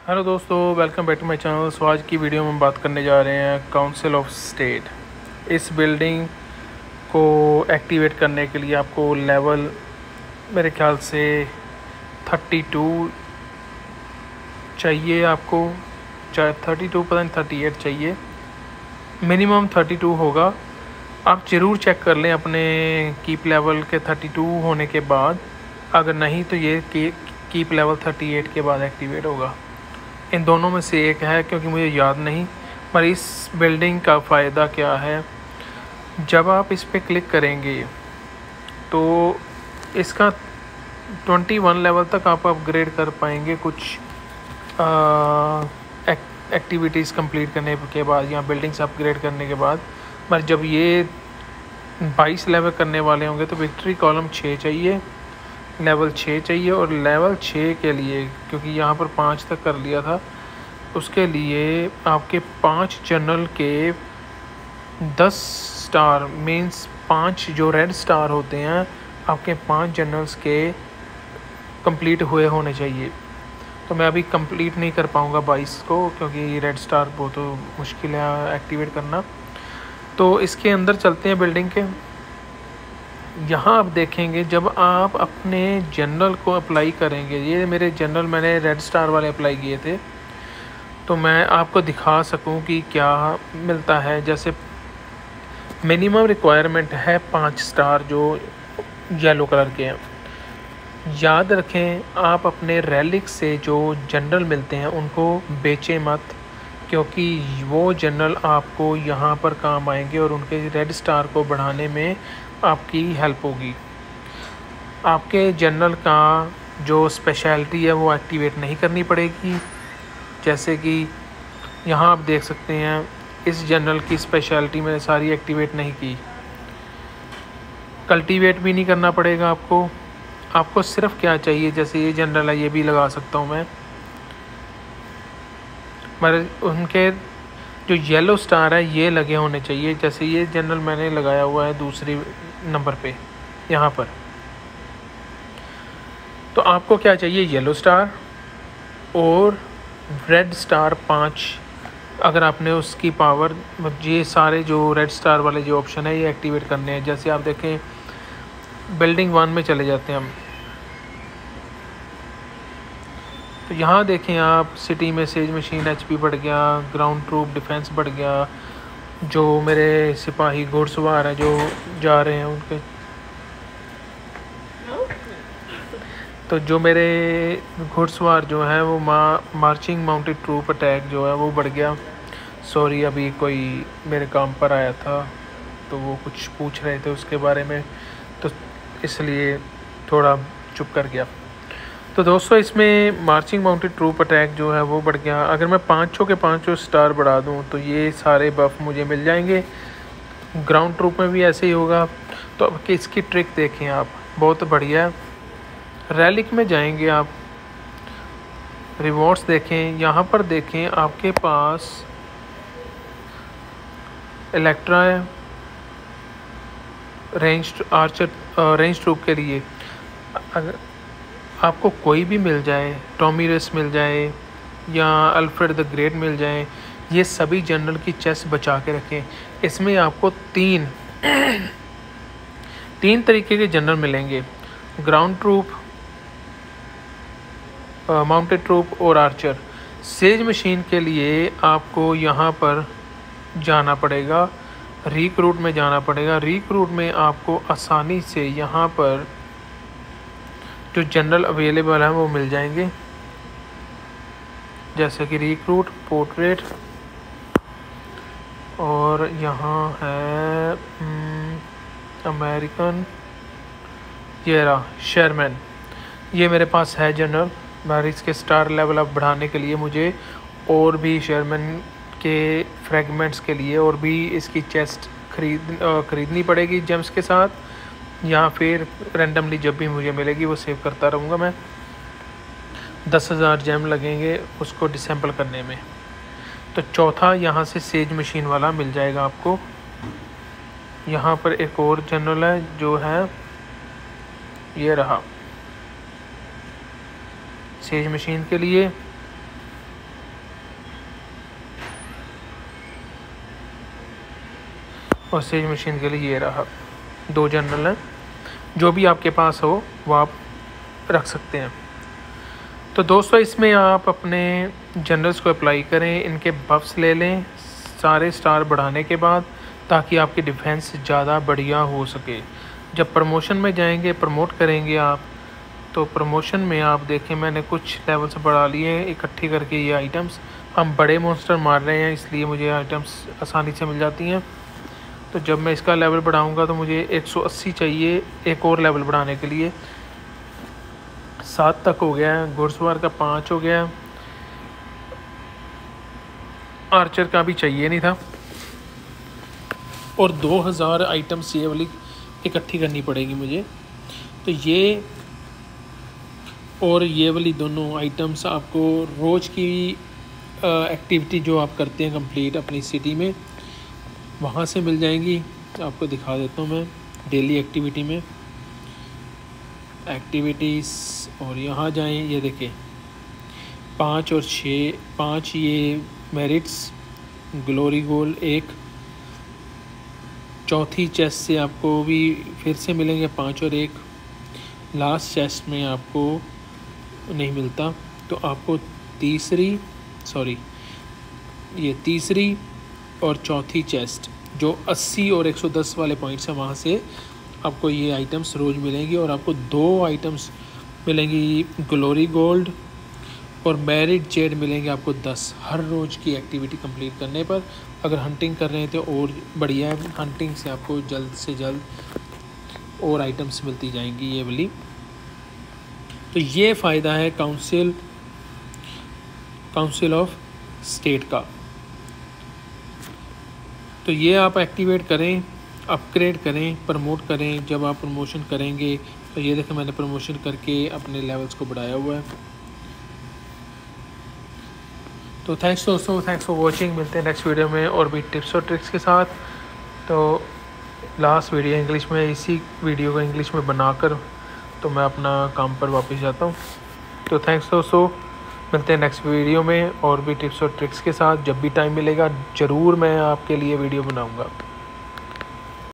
Hello दोस्तों, welcome back to my channel. So आज की वीडियो में हम बात करने जा रहे हैं काउंसिल ऑफ स्टेट। इस बिल्डिंग को एक्टिवेट करने के लिए आपको लेवल मेरे ख्याल से 32 चाहिए। आपको चाहे 32 पता नहीं 38 चाहिए, मिनिमम 32 होगा। आप ज़रूर चेक कर लें अपने कीप लेवल के 32 होने के बाद। अगर नहीं तो ये कीप लेवल 38 के बाद एक्टिवेट होगा। इन दोनों में से एक है, क्योंकि मुझे याद नहीं। पर इस बिल्डिंग का फ़ायदा क्या है, जब आप इस पर क्लिक करेंगे तो इसका 21 लेवल तक आप अपग्रेड कर पाएंगे कुछ एक्टिविटीज़ कंप्लीट करने के बाद या बिल्डिंग्स अपग्रेड करने के बाद। पर जब ये 22 लेवल करने वाले होंगे तो विक्ट्री कॉलम 6 चाहिए, लेवल 6 चाहिए। और लेवल 6 के लिए, क्योंकि यहाँ पर 5 तक कर लिया था, उसके लिए आपके 5 जनरल के 10 स्टार मींस 5 जो रेड स्टार होते हैं आपके 5 जनरल्स के कंप्लीट हुए होने चाहिए। तो मैं अभी कंप्लीट नहीं कर पाऊँगा 22 को, क्योंकि रेड स्टार बहुत मुश्किल है एक्टिवेट करना। तो इसके अंदर चलते हैं बिल्डिंग के। यहाँ आप देखेंगे जब आप अपने जनरल को अप्लाई करेंगे, ये मेरे जनरल मैंने रेड स्टार वाले अप्लाई किए थे, तो मैं आपको दिखा सकूं कि क्या मिलता है। जैसे मिनिमम रिक्वायरमेंट है 5 स्टार जो येलो कलर के हैं। याद रखें, आप अपने रेलिक से जो जनरल मिलते हैं उनको बेचें मत, क्योंकि वो जनरल आपको यहाँ पर काम आएंगे और उनके रेड स्टार को बढ़ाने में आपकी हेल्प होगी। आपके जनरल का जो स्पेशलिटी है वो एक्टिवेट नहीं करनी पड़ेगी। जैसे कि यहाँ आप देख सकते हैं, इस जनरल की स्पेशलिटी मैंने सारी एक्टिवेट नहीं की। कल्टीवेट भी नहीं करना पड़ेगा आपको सिर्फ क्या चाहिए, जैसे ये जनरल है ये भी लगा सकता हूँ मैं, मगर उनके जो येलो स्टार है ये लगे होने चाहिए। जैसे ये जनरल मैंने लगाया हुआ है दूसरी नंबर पे यहाँ पर। तो आपको क्या चाहिए, येलो स्टार और रेड स्टार 5। अगर आपने उसकी पावर, ये सारे जो रेड स्टार वाले जो ऑप्शन है ये एक्टिवेट करने हैं। जैसे आप देखें बिल्डिंग 1 में चले जाते हैं हम, तो यहाँ देखें आप सिटी में सेज मशीन एचपी बढ़ गया, ग्राउंड ट्रूप डिफेंस बढ़ गया, जो मेरे सिपाही घुड़सवार हैं जो जा रहे हैं उनके, तो जो मेरे घुड़सवार जो हैं वो मार्चिंग माउंटेड ट्रूप अटैक जो है वो बढ़ गया। सॉरी, अभी कोई मेरे काम पर आया था तो वो कुछ पूछ रहे थे उसके बारे में, तो इसलिए थोड़ा चुप कर गया। तो दोस्तों इसमें मार्चिंग माउंटेड ट्रूप अटैक जो है वो बढ़ गया। अगर मैं 5 के 5 स्टार बढ़ा दूं तो ये सारे बफ मुझे मिल जाएंगे। ग्राउंड ट्रूप में भी ऐसे ही होगा। तो अब इसकी ट्रिक देखें आप, बहुत बढ़िया है। रैलिक में जाएंगे आप, रिवॉर्ड्स देखें, यहाँ पर देखें आपके पास इलेक्ट्रा है, रेंज आर्चर रेंज ट्रूप के लिए। अगर आपको कोई भी मिल जाए, टॉमीरस मिल जाए या अल्फ्रेड द ग्रेट मिल जाए, ये सभी जनरल की चेस्ट बचा के रखें। इसमें आपको तीन तरीके के जनरल मिलेंगे, ग्राउंड ट्रूप, माउंटेड ट्रूप और आर्चर। सेज मशीन के लिए आपको यहाँ पर जाना पड़ेगा, रिक्रूट में जाना पड़ेगा। रिक्रूट में आपको आसानी से यहाँ पर जो जनरल अवेलेबल है वो मिल जाएंगे, जैसे कि रिक्रूट, पोर्ट्रेट, और यहाँ है अमेरिकन, ये रहा शेरमैन। ये मेरे पास है जनरल, मगर इसके स्टार लेवल अप बढ़ाने के लिए मुझे और भी शेरमैन के फ्रेगमेंट्स के लिए और भी इसकी चेस्ट खरीदनी पड़ेगी जेम्स के साथ, या फिर रैंडमली जब भी मुझे मिलेगी वो सेव करता रहूँगा मैं। 10,000 जेम लगेंगे उसको डिसेंबल करने में। तो चौथा यहाँ से सेज मशीन वाला मिल जाएगा आपको। यहाँ पर एक और जनरल है जो है ये रहा सेज मशीन के लिए। और सेज मशीन के लिए ये रहा, 2 जनरल हैं। जो भी आपके पास हो वो आप रख सकते हैं। तो दोस्तों इसमें आप अपने जनरल्स को अप्लाई करें, इनके बफ्स ले लें सारे स्टार बढ़ाने के बाद, ताकि आपकी डिफेंस ज़्यादा बढ़िया हो सके। जब प्रमोशन में जाएंगे, प्रमोट करेंगे आप, तो प्रमोशन में आप देखें मैंने कुछ लेवल्स बढ़ा लिए हैं इकट्ठी करके। ये आइटम्स हम बड़े मॉन्स्टर मार रहे हैं, इसलिए मुझे आइटम्स आसानी से मिल जाती हैं। तो जब मैं इसका लेवल बढ़ाऊंगा तो मुझे 180 चाहिए एक और लेवल बढ़ाने के लिए। 7 तक हो गया है, घुड़सवार का 5 हो गया, आर्चर का भी चाहिए नहीं था। और 2000 आइटम्स ये वाली इकट्ठी करनी पड़ेगी मुझे। तो ये और ये वाली दोनों आइटम्स आपको रोज़ की एक्टिविटी जो आप करते हैं कंप्लीट अपनी सिटी में, वहाँ से मिल जाएंगी। आपको दिखा देता हूँ मैं डेली एक्टिविटी में एक्टिविटीज़, और यहाँ जाएं, ये देखें 5 और 6, 5 ये मेरिट्स, ग्लोरी गोल 1, चौथी चेस्ट से आपको भी फिर से मिलेंगे 5 और 1, लास्ट चेस्ट में आपको नहीं मिलता। तो आपको तीसरी और चौथी चेस्ट जो 80 और 110 वाले पॉइंट्स हैं, वहाँ से आपको ये आइटम्स रोज़ मिलेंगी। और आपको 2 आइटम्स मिलेंगी ग्लोरी गोल्ड और मेरिट जेड मिलेंगे आपको 10 हर रोज़ की एक्टिविटी कंप्लीट करने पर। अगर हंटिंग कर रहे हैं तो और बढ़िया है, हंटिंग से आपको जल्द से जल्द और आइटम्स मिलती जाएंगी ये वाली। तो ये फ़ायदा है काउंसिल ऑफ स्टेट का। तो ये आप एक्टिवेट करें, अपग्रेड करें, प्रमोट करें। जब आप प्रमोशन करेंगे तो ये देखें मैंने प्रमोशन करके अपने लेवल्स को बढ़ाया हुआ है। तो थैंक्स दोस्तों, थैंक्स फॉर वॉचिंग। मिलते हैं नेक्स्ट वीडियो में और भी टिप्स और ट्रिक्स के साथ। तो लास्ट वीडियो इंग्लिश में, इसी वीडियो को इंग्लिश में बनाकर तो मैं अपना काम पर वापस जाता हूँ। तो थैंक्स दोस्तों, मिलते हैं नेक्स्ट वीडियो में और भी टिप्स और ट्रिक्स के साथ। जब भी टाइम मिलेगा ज़रूर मैं आपके लिए वीडियो बनाऊँगा।